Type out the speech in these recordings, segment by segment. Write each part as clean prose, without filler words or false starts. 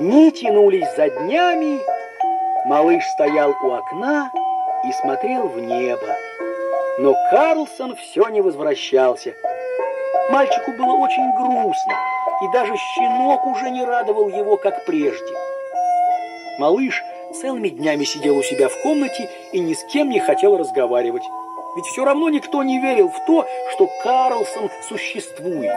Дни тянулись за днями, малыш стоял у окна и смотрел в небо. Но Карлсон все не возвращался. Мальчику было очень грустно, и даже щенок уже не радовал его, как прежде. Малыш целыми днями сидел у себя в комнате и ни с кем не хотел разговаривать. Ведь все равно никто не верил в то, что Карлсон существует.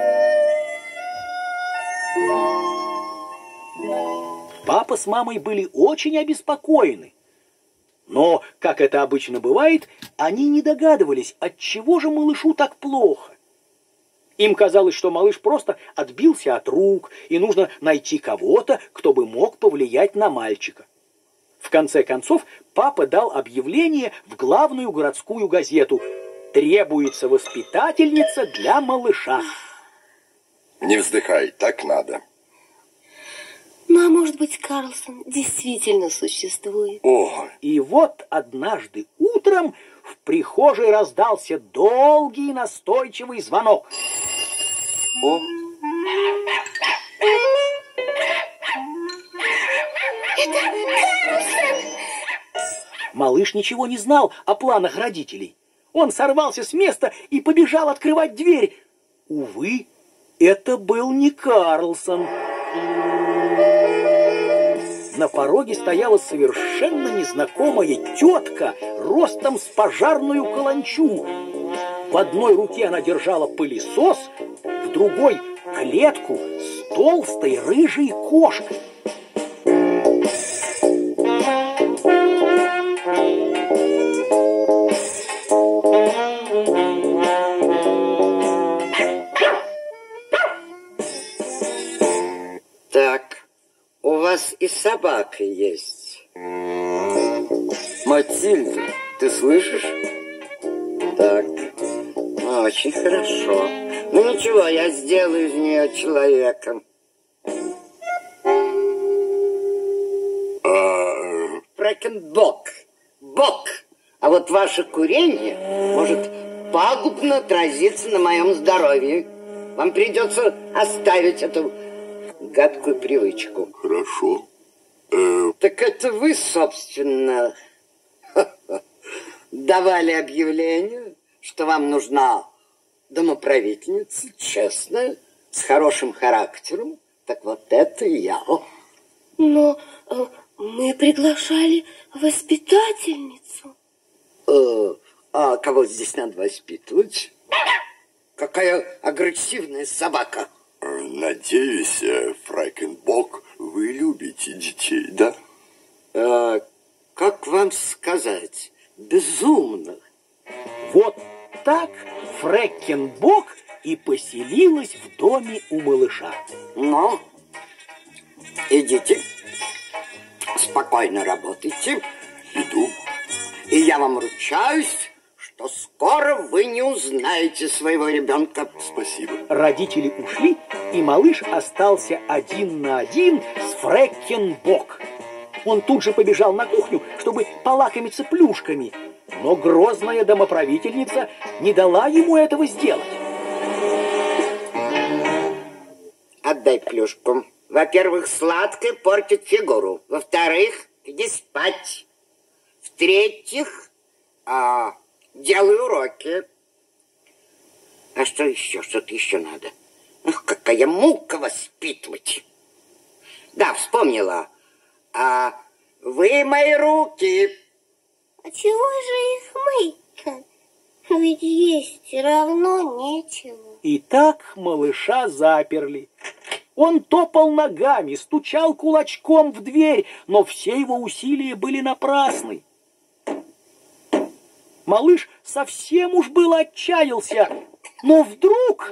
Папа с мамой были очень обеспокоены. Но, как это обычно бывает, они не догадывались, отчего же малышу так плохо. Им казалось, что малыш просто отбился от рук, и нужно найти кого-то, кто бы мог повлиять на мальчика. В конце концов, папа дал объявление в главную городскую газету: «Требуется воспитательница для малыша». Не вздыхай, так надо. Ну, а может быть, Карлсон действительно существует? О. И вот однажды утром в прихожей раздался долгий настойчивый звонок. О. Это Карлсон! Малыш ничего не знал о планах родителей. Он сорвался с места и побежал открывать дверь. Увы, это был не Карлсон. На пороге стояла совершенно незнакомая тетка, ростом с пожарную каланчу. В одной руке она держала пылесос, в другой — клетку с толстой рыжей кошкой. У вас и собака есть. Матильда, ты слышишь? Так, очень хорошо. Ну ничего, я сделаю из нее человеком. Фрэкенбок. Бок. А вот ваше курение может пагубно отразиться на моем здоровье. Вам придется оставить эту гадкую привычку. Хорошо. Так это вы, собственно, давали объявление, что вам нужна домоправительница, честная, с хорошим характером. Так вот это я. Но мы приглашали воспитательницу. А кого здесь надо воспитывать? Какая агрессивная собака. Надеюсь, Фрэкенбок, вы любите детей, да? Как вам сказать? Безумно. Вот так Фрэкенбок и поселилась в доме у малыша. Ну, идите, спокойно работайте. Иду. И я вам ручаюсь, что скоро вы не узнаете своего ребенка. Спасибо. Родители ушли, и малыш остался один на один с Фрэкенбок. Он тут же побежал на кухню, чтобы полакомиться плюшками, но грозная домоправительница не дала ему этого сделать. Отдай плюшку. Во-первых, сладкое портит фигуру. Во-вторых, иди спать. В-третьих, делай уроки. А что еще? Что-то еще надо. Ах, какая мука воспитывать. Да, вспомнила. Вымой руки. А чего же их мыть-то? Ведь есть все равно нечего. И так малыша заперли. Он топал ногами, стучал кулачком в дверь, но все его усилия были напрасны. Малыш совсем уж было отчаялся, но вдруг...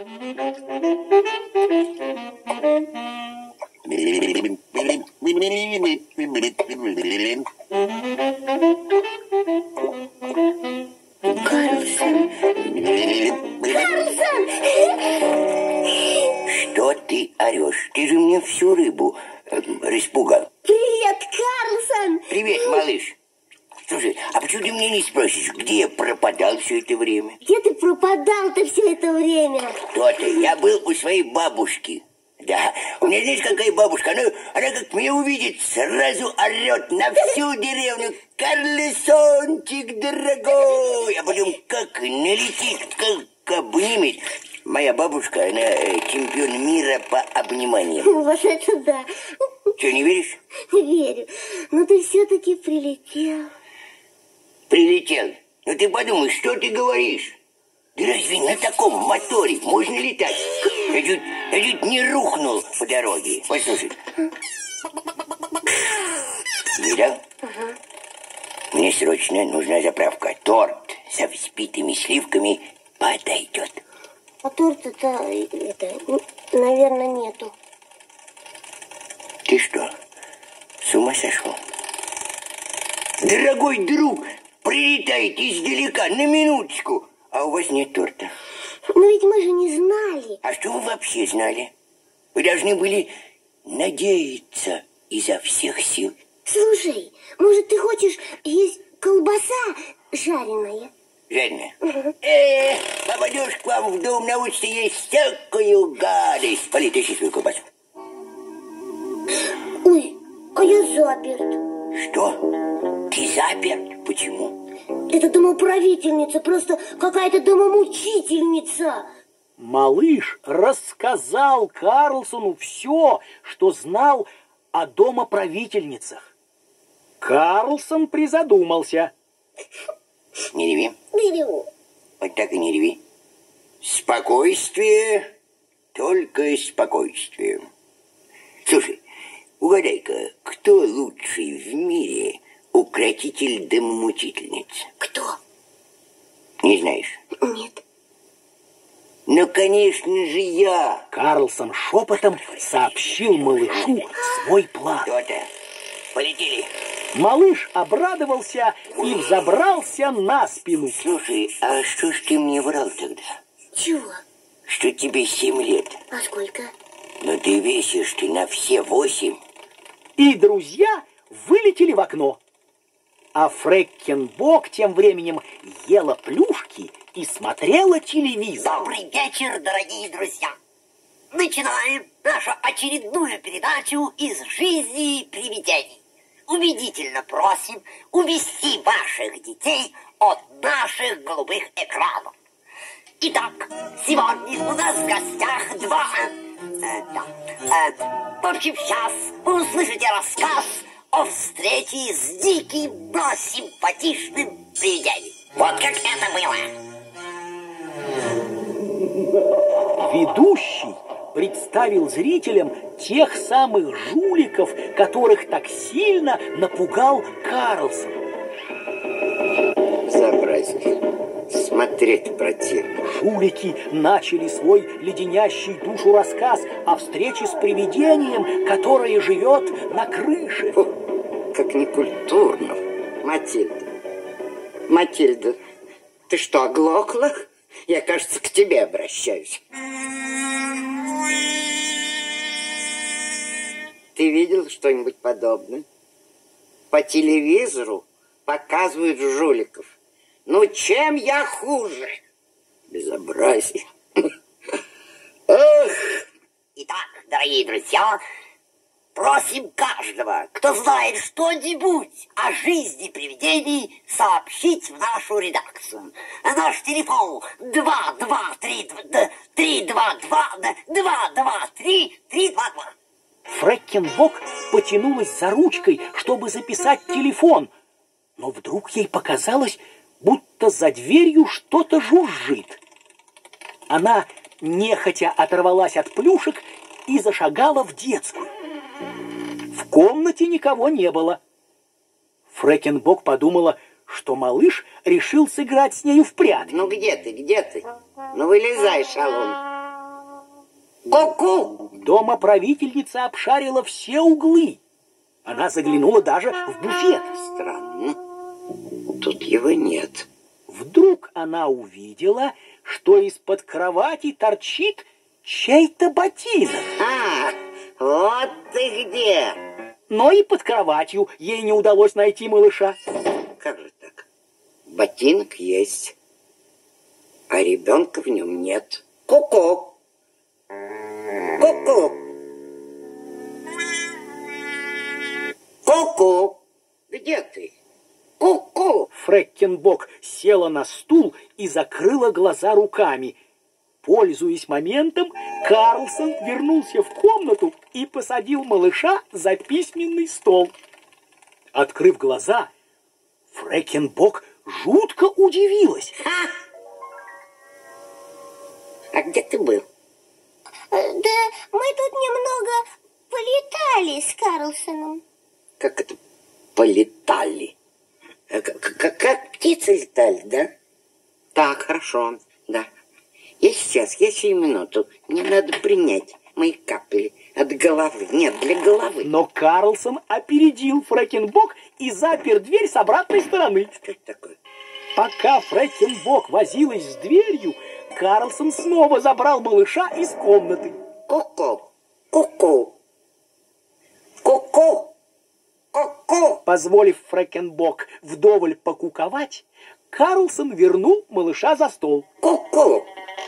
Карлсон! Карлсон! Что ты орешь? Ты же мне всю рыбу распугал. Привет, Карлсон! Привет, малыш. Слушай, а почему ты мне не спросишь, где я пропадал все это время? Где ты пропадал-то все это время? То-то, я был у своей бабушки. Да, у меня, знаешь, какая бабушка, она как меня увидит, сразу орет на всю деревню: «Карлсончик дорогой!» А потом как налетит, как обнимет. Моя бабушка, она чемпион мира по обниманиям. Вот это да. Что, не веришь? Верю. Но ты все-таки прилетел. Прилетел. Ну ты подумай, что ты говоришь? Да разве на таком моторе можно летать? Я чуть не рухнул по дороге. Послушай. Видал? Мне срочно нужна заправка. Торт со взбитыми сливками подойдет. А торта-то, наверное, нету. Ты что, с ума сошел? Дорогой друг, прилетайте издалека на минуточку, а у вас нет торта. Но ведь мы же не знали. А что вы вообще знали? Вы должны были надеяться изо всех сил. Слушай, может, ты хочешь есть колбаса жареная? Жадно. Попадешь к вам в дом, научишься есть всякую гадость. Поли, тащи свою колбасу. Ой, а я заперт. Что? Ты заперт? Почему? Это домоправительница, просто какая-то домомучительница. Малыш рассказал Карлсону все, что знал о домоправительницах. Карлсон призадумался. Не реви. Не реву. Вот так и не реви. Спокойствие, только спокойствие. Слушай, угадай-ка, кто лучший в мире укротитель домомучительниц? Кто? Не знаешь? Нет. Ну, конечно же, я. Карлсон шепотом сообщил малышу свой план. То-то. Полетели. Малыш обрадовался и взобрался на спину. Слушай, а что ж ты мне врал тогда? Чего? Что тебе 7 лет. А сколько? Но ты весишь ты на все 8. И друзья вылетели в окно. А Фрэкенбок тем временем ела плюшки и смотрела телевизор. Добрый вечер, дорогие друзья! Начинаем нашу очередную передачу из жизни привидений. Убедительно просим увести ваших детей от наших голубых экранов. Итак, сегодня у нас в гостях два... В общем, сейчас вы услышите рассказ о встрече с диким, но симпатичным привидением. Вот как это было. Ведущий представил зрителям тех самых жуликов, которых так сильно напугал Карлсон. Безобразие. Смотреть противно. Жулики начали свой леденящий душу рассказ о встрече с привидением, которое живет на крыше. Фу, как некультурно. Матильда, ты что, оглохла? Я, кажется, к тебе обращаюсь. Ты видел что-нибудь подобное? По телевизору показывают жуликов. Ну, чем я хуже? Безобразие. Ох! Итак, дорогие друзья, просим каждого, кто знает что-нибудь о жизни привидений, сообщить в нашу редакцию. Наш телефон 223-222-322. Фрэкенбок потянулась за ручкой, чтобы записать телефон, но вдруг ей показалось, будто за дверью что-то жужжит. Она нехотя оторвалась от плюшек и зашагала в детскую. В комнате никого не было. Фрэкенбок подумала, что малыш решил сыграть с нею в прятки. Ну, где ты? Ну, вылезай, шалун. Ку-ку! Домоправительница обшарила все углы. Она заглянула даже в буфет. Странно. Тут его нет. Вдруг она увидела, что из-под кровати торчит чей-то ботинок. А, вот ты где! Но и под кроватью ей не удалось найти малыша. Как же так? Ботинок есть, а ребенка в нем нет. Ку-ку! Ку-ку! Ку-ку, где ты? Ку-ку. Фрэкенбок села на стул и закрыла глаза руками. Пользуясь моментом, Карлсон вернулся в комнату и посадил малыша за письменный стол. Открыв глаза, Фрэкенбок жутко удивилась. А где ты был? Да мы тут немного полетали с Карлсоном. Как это полетали? Как птицы летали, да? Так, хорошо, да. Я сию минуту. Мне надо принять мои капли от головы. Нет, для головы. Но Карлсон опередил Фрэкенбок и запер дверь с обратной стороны. Что это такое? Пока Фрэкенбок возилась с дверью, Карлсон снова забрал малыша из комнаты. Ку-ку, ку-ку, ку-ку, ку-ку. Позволив Фрэкенбок вдоволь покуковать, Карлсон вернул малыша за стол. Ку-ку.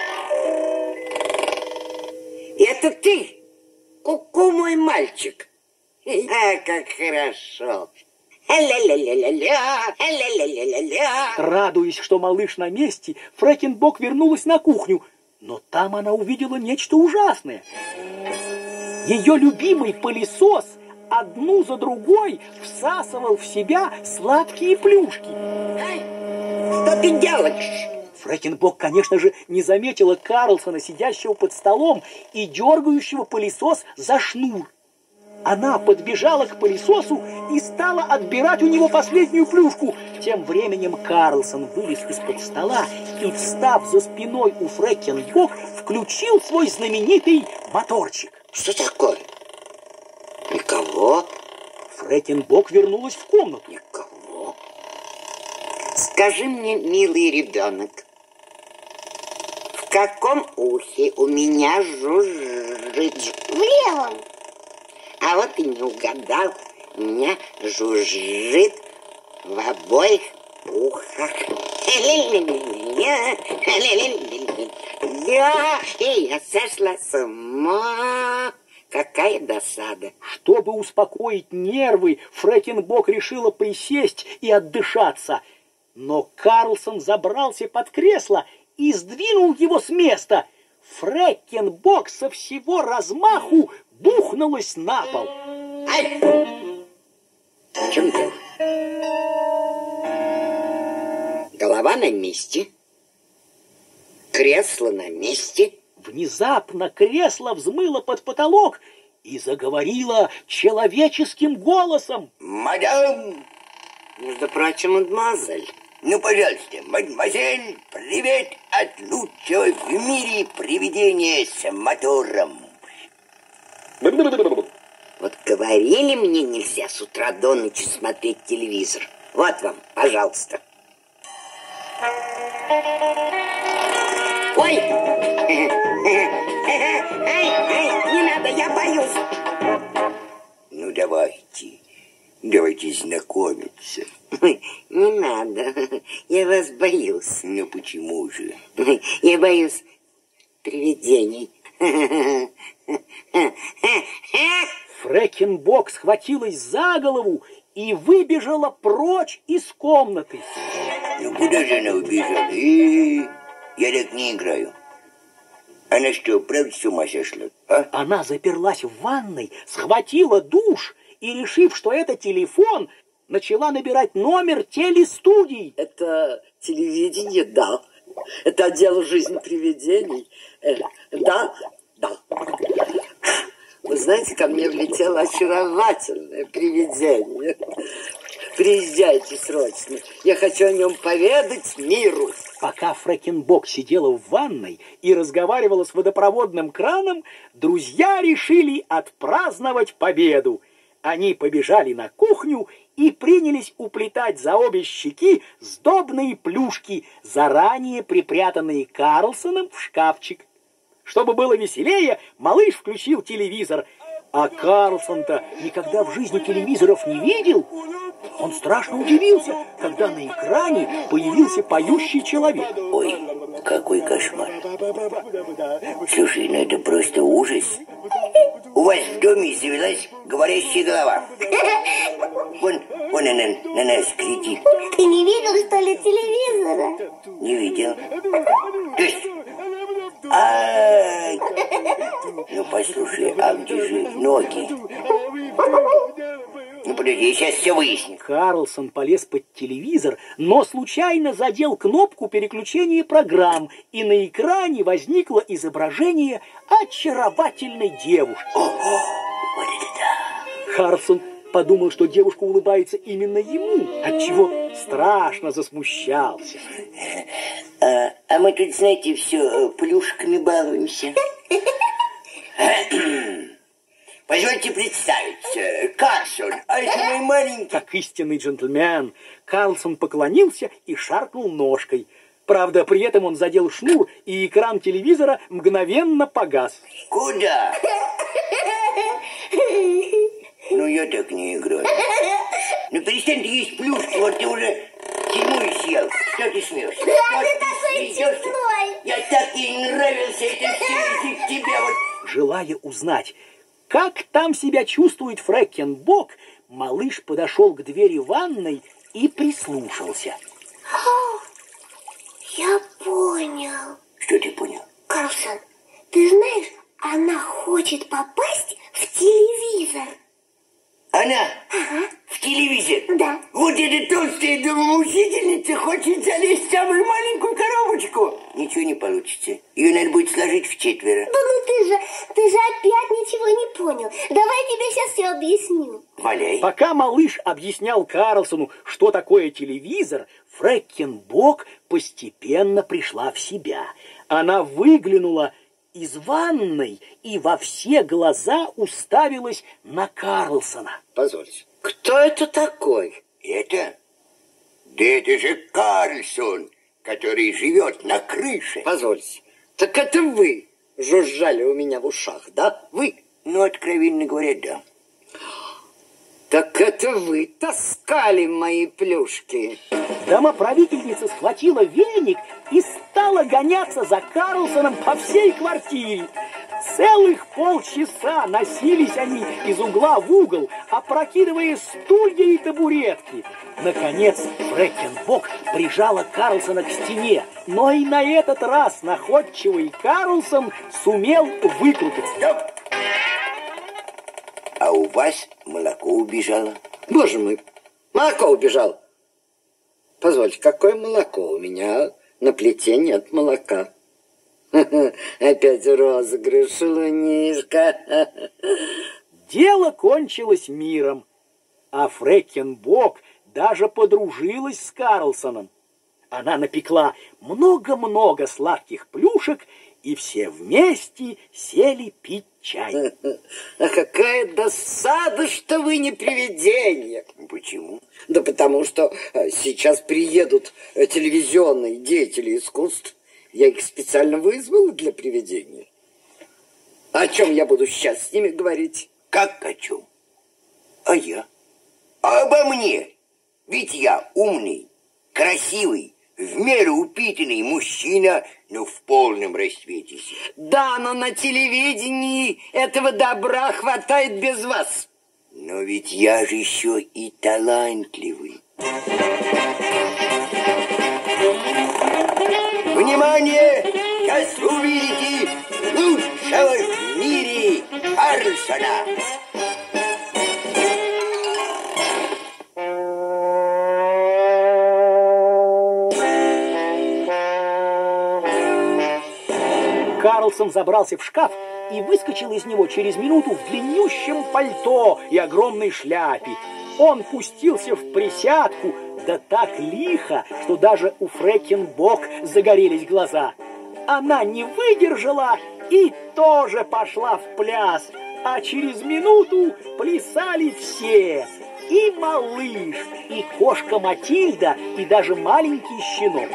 Это ты? Ку-ку, мой мальчик. А, как хорошо. Ля-ля-ля-ля-ля, ля-ля-ля-ля-ля. Радуясь, что малыш на месте, Фрэкенбок вернулась на кухню, но там она увидела нечто ужасное. Ее любимый пылесос одну за другой всасывал в себя сладкие плюшки. Что ты делаешь? Фрэкенбок, конечно же, не заметила Карлсона, сидящего под столом и дергающего пылесос за шнур. Она подбежала к пылесосу и стала отбирать у него последнюю плюшку. Тем временем Карлсон вылез из-под стола и, встав за спиной у Фрэкенбок, включил свой знаменитый моторчик. Что такое? Никого? Фрэкенбок вернулась в комнату. Никого. Скажи мне, милый ребенок, в каком ухе у меня жужжит? В левом. А вот и не угадал, у меня жужжит в обоих ухах. Я сошла с ума. Какая досада. Чтобы успокоить нервы, Фрэкенбок решила присесть и отдышаться. Но Карлсон забрался под кресло и сдвинул его с места. Фрэкенбок со всего размаху бухнулась на пол. Ай! В чем дело? Голова на месте. Кресло на месте. Внезапно кресло взмыло под потолок и заговорило человеческим голосом. Мадам! Между прочим, мадемуазель. Ну, пожалуйста, мадемуазель, привет от лучшего в мире привидения с мотором. Вот говорили мне, нельзя с утра до ночи смотреть телевизор. Вот вам, пожалуйста. Ой! Ай, не надо, я боюсь. Ну, давайте знакомиться. Ой, не надо, я вас боюсь. Ну, почему же? Я боюсь привидений. Фрэкенбок схватилась за голову и выбежала прочь из комнаты. Ну, куда же она убежала? Я так не играю. Она что, правда с ума сошла? А? Она заперлась в ванной, схватила душ и, решив, что это телефон, начала набирать номер телестудии. Это телевидение, да. Это отдел «Жизнь привидений». Да. Вы знаете, ко мне влетело очаровательное привидение. Приезжайте срочно. Я хочу о нем поведать миру. Пока Фрэкенбок сидела в ванной и разговаривала с водопроводным краном, друзья решили отпраздновать победу. Они побежали на кухню и принялись уплетать за обе щеки сдобные плюшки, заранее припрятанные Карлсоном в шкафчик. Чтобы было веселее, малыш включил телевизор, а Карлсон-то никогда в жизни телевизоров не видел. Он страшно удивился, когда на экране появился поющий человек. Ой, какой кошмар. Слушай, ну это просто ужас. у вас в доме завелась говорящая голова. Вон она на нас кричит. Ты не видел, что ли, телевизора? Не видел. То есть... Ну, послушай, а где же ноги? Ну, подожди, я сейчас все выясню. Карлсон полез под телевизор, но случайно задел кнопку переключения программ, и на экране возникло изображение очаровательной девушки. Ого, вот это да! Карлсон подумал, что девушка улыбается именно ему, отчего страшно засмущался. А мы тут, знаете, все плюшками балуемся. Позвольте представить, Карлсон, а это мой маленький... Как истинный джентльмен, Карлсон поклонился и шаркнул ножкой. Правда, при этом он задел шнур, и экран телевизора мгновенно погас. Куда? Ну, я так не играю. Ну, перестань ты есть плюшки, вот ты уже 7-ю съел. Что ты смеешься? Да, ты такой честной. Я так ей нравился, это все из-за тебя вот... Желая узнать, как там себя чувствует Фрэкенбок, малыш подошел к двери ванной и прислушался. Я понял. Что ты понял? Карлсон, ты знаешь, она хочет попасть в телевизор. Она? Ага. В телевизор? Да. Вот эта толстая домоучительница хочет залезть в самую маленькую коробочку. Ничего не получится. Ее надо будет сложить в 4. Да ну ты же опять ничего не понял. Давай я тебе сейчас все объясню. Валяй. Пока малыш объяснял Карлсону, что такое телевизор, Фрэкенбок постепенно пришла в себя. Она выглянула из ванной и во все глаза уставилась на Карлсона. Позвольте, кто это такой? Это? Да это же Карлсон, который живет на крыше. Позвольте, так это вы жужжали у меня в ушах, да? Вы? Ну, откровенно говоря, да. Так это вы таскали мои плюшки. Домоправительница схватила веник и стала гоняться за Карлсоном по всей квартире. Целых полчаса носились они из угла в угол, опрокидывая стулья и табуретки. Наконец Фрэкенбок прижала Карлсона к стене, но и на этот раз находчивый Карлсон сумел выкрутиться. А у вас молоко убежало. Боже мой, молоко убежало. Позвольте, какое молоко? У меня на плите нет молока. Опять розыгрыш, Лунишка. Дело кончилось миром, а Фрэкенбок даже подружилась с Карлсоном. Она напекла много-много сладких плюшек, и все вместе сели пить чай. А какая досада, что вы не привидение. Почему? Да потому что сейчас приедут телевизионные деятели искусств. Я их специально вызвал для привидения. О чем я буду сейчас с ними говорить? Как о чем? А я? А обо мне? Ведь я умный, красивый, в меру упитанный мужчина, но в полном расцвете. Да, но на телевидении этого добра хватает без вас. Но ведь я же еще и талантливый. Внимание! Сейчас увидите лучшего в мире Карлсона! Карлсон забрался в шкаф и выскочил из него через минуту в длиннющем пальто и огромной шляпе. Он пустился в присядку, да так лихо, что даже у Фрэкенбок загорелись глаза. Она не выдержала и тоже пошла в пляс, а через минуту плясали все. И малыш, и кошка Матильда, и даже маленький щенок.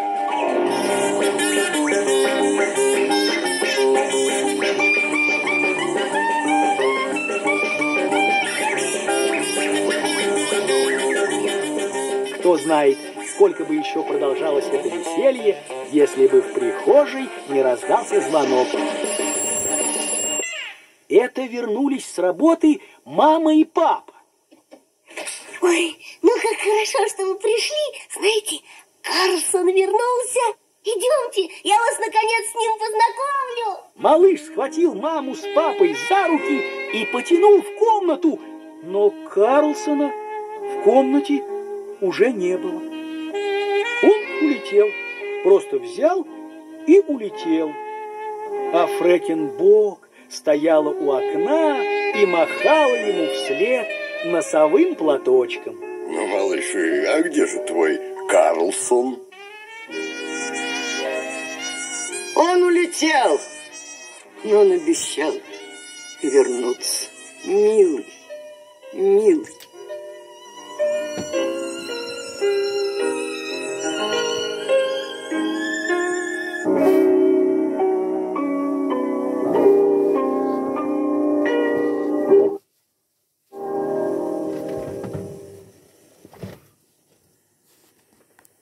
Кто знает, сколько бы еще продолжалось это веселье, если бы в прихожей не раздался звонок. Это вернулись с работы мама и папа. Ой, ну как хорошо, что вы пришли. Знаете, Карлсон вернулся. Идемте, я вас наконец с ним познакомлю. Малыш схватил маму с папой за руки и потянул в комнату, но Карлсона в комнате уже не было. Он улетел, просто взял и улетел. А Фрэкенбок стояла у окна и махала ему вслед носовым платочком. Ну, малыш, а где же твой Карлсон? Он улетел, но он обещал вернуться. Милый, милый.